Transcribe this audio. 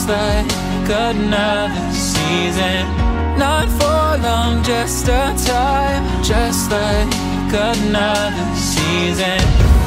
just like another season. Not for long, just a time, just like another season.